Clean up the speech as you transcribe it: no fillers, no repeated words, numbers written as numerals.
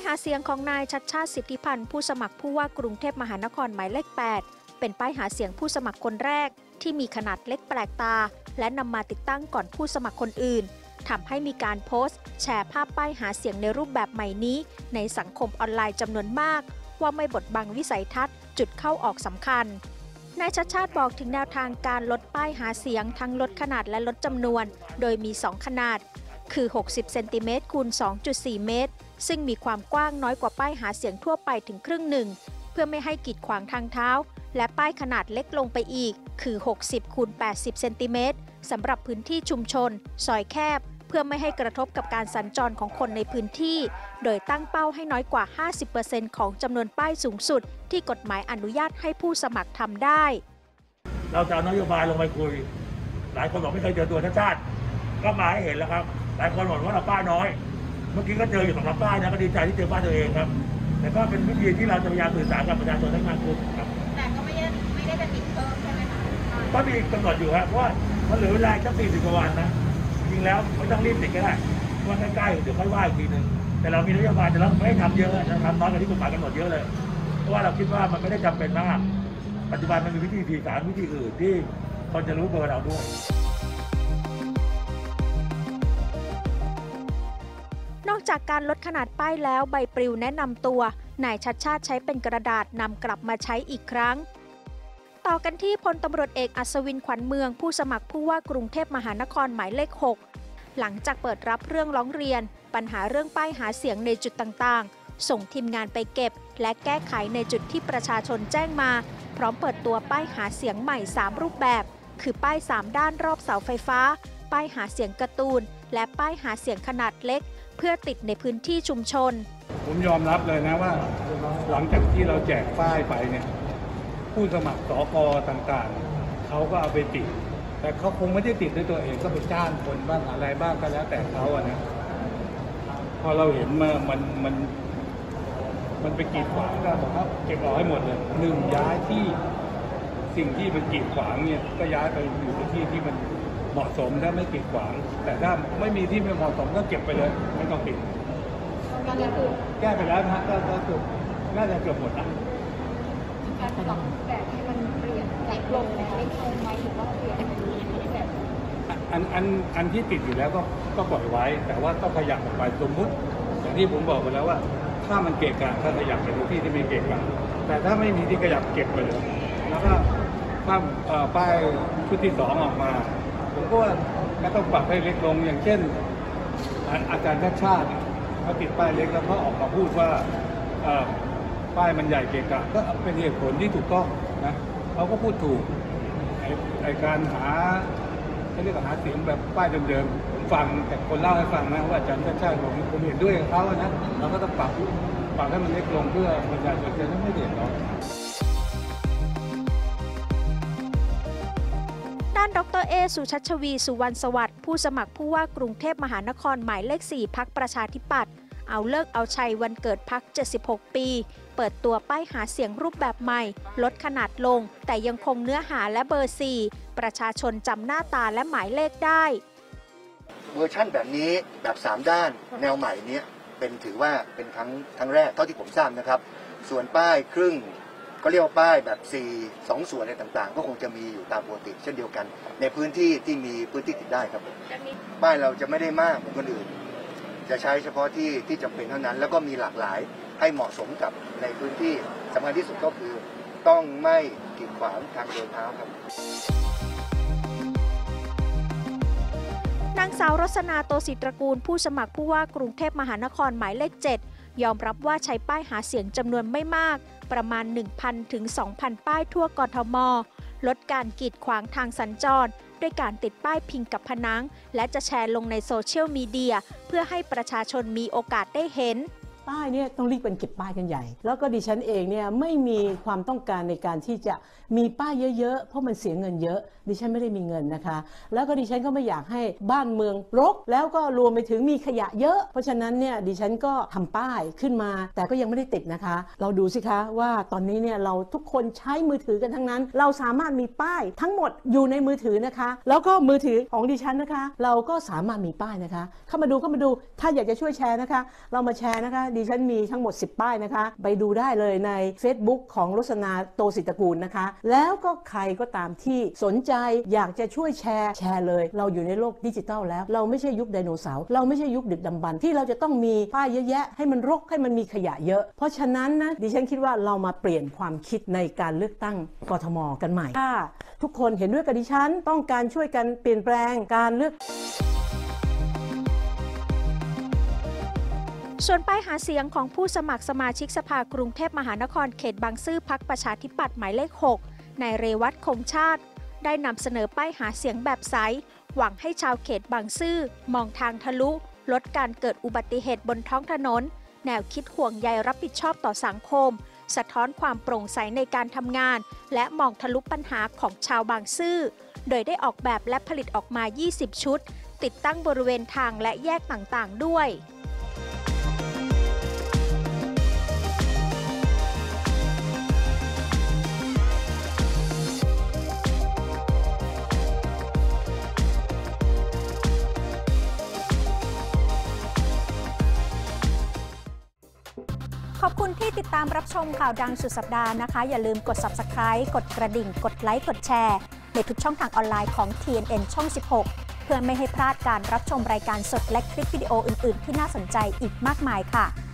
หาเสียงของนายชัชชาติสิทธิพันธ์ผู้สมัครผู้ว่ากรุงเทพมหานครหมายเลข 8 เป็นป้ายหาเสียงผู้สมัครคนแรกที่มีขนาดเล็กแปลกตาและนำมาติดตั้งก่อนผู้สมัครคนอื่นทำให้มีการโพสต์แชร์ภาพป้ายหาเสียงในรูปแบบใหม่นี้ในสังคมออนไลน์จำนวนมากว่าไม่บดบังวิสัยทัศน์จุดเข้าออกสำคัญนายชัชชาติบอกถึงแนวทางการลดป้ายหาเสียงทั้งลดขนาดและลดจำนวนโดยมี2ขนาดคือ60เซนติเมตรคูณ 2.4 เมตรซึ่งมีความกว้างน้อยกว่าป้ายหาเสียงทั่วไปถึงครึ่งหนึ่งเพื่อไม่ให้กีดขวางทางเท้าและป้ายขนาดเล็กลงไปอีกคือ60คูณ 80เซนติเมตรสำหรับพื้นที่ชุมชนซอยแคบเพื่อไม่ให้กระทบกับการสัญจรของคนในพื้นที่โดยตั้งเป้าให้น้อยกว่า 50% ของจำนวนป้ายสูงสุดที่กฎหมายอนุญาตให้ผู้สมัครทำได้เราจะเอานโยบายลงไปคุยหลายคนบอกไม่เคยเจอตัวชาติก็มาให้เห็นแล้วครับหลายคนบอกว่าเราป้ายน้อยเมื่อกี้ก็เจออยู่2 ป้ายนะก็ดีใจที่เจอป้ายตัวเองครับแต่ก็เป็นวิธีที่เราจะพยายามสื่อสารกับประชาชนให้มากขึ้นครับแต่ก็ไม่ได้จะติดเพิ่มใช่ไหมคะก็มีกำหนดอยู่ครับเพราะว่ามันเหลือเวลาแค่40 กว่าวันนะจริงแล้วไม่ต้องรีบติดก็ได้ว่าใกล้ๆเดี๋ยวค่อยว่าอีกทีนึงแต่เรามีนโยบายแต่เราไม่ได้ทำเยอะจะทำน้อยกว่าที่กฎหมายกำหนดเยอะเลยเพราะว่าเราคิดว่ามันไม่ได้จำเป็นมากปัจจุบันมันมีวิธีสื่อสารวิธีอื่นที่คนจะรู้เบอร์เราด้วยนอกจากการลดขนาดป้ายแล้วใบปลิวแนะนำตัวนายชัชชาติใช้เป็นกระดาษนำกลับมาใช้อีกครั้งต่อกันที่พลตำรวจเอกอัศวินขวัญเมืองผู้สมัครผู้ว่ากรุงเทพมหานครหมายเลข 6หลังจากเปิดรับเรื่องร้องเรียนปัญหาเรื่องป้ายหาเสียงในจุดต่างๆส่งทีมงานไปเก็บและแก้ไขในจุดที่ประชาชนแจ้งมาพร้อมเปิดตัวป้ายหาเสียงใหม่3รูปแบบคือป้าย3ด้านรอบเสาไฟฟ้าป้ายหาเสียงการ์ตูนและป้ายหาเสียงขนาดเล็กเพื่อติดในพื้นที่ชุมชนผมยอมรับเลยนะว่าหลังจากที่เราแจกป้ายไปเนี่ยผู้สมัครสก.ต่างๆเขาก็เอาไปติดแต่เขาคงไม่ได้ติดด้วยตัวเองก็ไปจ้างคนบ้างอะไรบ้างก็แล้วแต่เขาอะนะพอเราเห็นมันไปกีดขวางก็บอกว่าเก็บออกให้หมดเลยย้ายที่สิ่งที่มันกีดขวางเนี่ยก็ย้ายไปอยู่ในที่ที่มันเหมาะสมถ้าไม่กีดขวางแต่ถ้าไม่มีที่ไม่เหมาะสมก็เก็บไปเลยไม่ต้องติดแก้ไปแล้วนะก็เกือบน่าจะเกือบหมดนะการปรับแบบให้มันเปลี่ยนเล็กลงแล้วไม่เอาไหมถึงว่าเปลี่ยนแบบอันที่ติดอยู่แล้วก็ปล่อยไว้แต่ว่าต้องขยับออกไปสมมุติอย่างที่ผมบอกไปแล้วว่าถ้ามันเกะกะถ้าขยับไปที่ที่ไม่เกะกะแต่ถ้าไม่มีที่ขยับเก็บไปเลยแล้วก็ถ้าป้ายชุดที่2ออกมาผมก็ว่าก็ต้องปรับให้เล็กลงอย่างเช่นอาจารย์ชาติชาติเขาติดป้ายเล็กแล้วเขาออกมาพูดว่าป้ายมันใหญ่เกะกะก็เป็นเหตุผลที่ถูกต้องนะเขาก็พูดถูกไอการหาเขาเรียกว่าหาเสียงแบบป้ายเดิมๆผมฟังแต่คนเล่าให้ฟังนะว่าอาจารย์ชาติชาติผมเห็นด้วยกับเขานะเราก็ต้องปรับให้มันเล็กลงเพื่อประชาชนจะไม่เดือดร้อนด้านดร.เอสุชัชวีสุวรรณสวัสดิ์ผู้สมัครผู้ว่ากรุงเทพมหานครหมายเลข 4 พรรคประชาธิปัตย์เอาเลิกเอาชัยวันเกิดพรรค76 ปีเปิดตัวป้ายหาเสียงรูปแบบใหม่ลดขนาดลงแต่ยังคงเนื้อหาและเบอร์ 4ประชาชนจำหน้าตาและหมายเลขได้เวอร์ชั่นแบบนี้แบบ3ด้านแนวใหม่นี้ถือว่าเป็นครั้งแรกเท่าที่ผมทราบนะครับส่วนป้ายครึ่งก็เรียกว่าป้ายแบบ4 2ส่วนอะไรต่างๆก็คงจะมีอยู่ตามปกติเช่นเดียวกันในพื้นที่ที่มีพื้นที่ติดได้ครับป้ายเราจะไม่ได้มากเหมือนคนอื่นจะใช้เฉพาะที่จำเป็นเท่านั้นแล้วก็มีหลากหลายให้เหมาะสมกับในพื้นที่สำคัญที่สุดก็คือต้องไม่กีดขวางทางเดินเท้าครับนางสาวรสนาโตศิตระกูลผู้สมัครผู้ว่ากรุงเทพมหานครหมายเลข 7ยอมรับว่าใช้ป้ายหาเสียงจำนวนไม่มากประมาณ 1,000 ถึง 2,000 ป้ายทั่วกทมลดการกีดขวางทางสัญจรด้วยการติดป้ายพิงกับผนังและจะแชร์ลงในโซเชียลมีเดียเพื่อให้ประชาชนมีโอกาสได้เห็นป้ายเนี่ยต้องรีบเป็นเก็บป้ายกันใหญ่แล้วก็ดิฉันเองเนี่ยไม่มีความต้องการในการที่จะมีป้ายเยอะๆเพราะมันเสียเงินเยอะดิฉันไม่ได้มีเงินนะคะแล้วก็ดิฉันก็ไม่อยากให้บ้านเมืองรกแล้วก็รวมไปถึงมีขยะเยอะเพราะฉะนั้นเนี่ยดิฉันก็ทำป้ายขึ้นมาแต่ก็ยังไม่ได้ติดนะคะเราดูสิคะว่าตอนนี้เนี่ยเราทุกคนใช้มือถือกันทั้งนั้นเราสามารถมีป้ายทั้งหมดอยู่ในมือถือนะคะแล้วก็มือถือของดิฉันนะคะเราก็สามารถมีป้ายนะคะเข้ามาดูถ้าอยากจะช่วยแชร์นะคะเรามาแชร์นะคะดิฉันมีทั้งหมด10ป้ายนะคะไปดูได้เลยใน Facebook ของรสนาโตศิตกูลนะคะแล้วก็ใครก็ตามที่สนใจอยากจะช่วยแชร์เลยเราอยู่ในโลกดิจิทัลแล้วเราไม่ใช่ยุคไดโนเสาร์เราไม่ใช่ยุคดึกดำบรรพ์ที่เราจะต้องมีป้ายเยอะแยะให้มันรกให้มันมีขยะเยอะเพราะฉะนั้นนะดิฉันคิดว่าเรามาเปลี่ยนความคิดในการเลือกตั้งกทมกันใหม่ถ้าทุกคนเห็นด้วยกับดิฉันต้องการช่วยกันเปลี่ยนแปลงการเลือกส่วนป้ายหาเสียงของผู้สมัครสมาชิกสภากรุงเทพมหานครเขตบางซื่อพรรคประชาธิปัตย์หมายเลข 6 นายเรวัตคงชาติได้นำเสนอป้ายหาเสียงแบบใสหวังให้ชาวเขตบางซื่อมองทางทะลุลดการเกิดอุบัติเหตุบนท้องถนนแนวคิดห่วงใยรับผิดชอบต่อสังคมสะท้อนความโปร่งใสในการทำงานและมองทะลุปัญหาของชาวบางซื่อโดยได้ออกแบบและผลิตออกมา20ชุดติดตั้งบริเวณทางและแยกต่างๆด้วยขอบคุณที่ติดตามรับชมข่าวดังสุดสัปดาห์นะคะอย่าลืมกด Subscribe กดกระดิ่งกดไลค์กดแชร์ในทุกช่องทางออนไลน์ของ TNN ช่อง 16 เพื่อไม่ให้พลาดการรับชมรายการสดและคลิปวิดีโออื่นๆที่น่าสนใจอีกมากมายค่ะ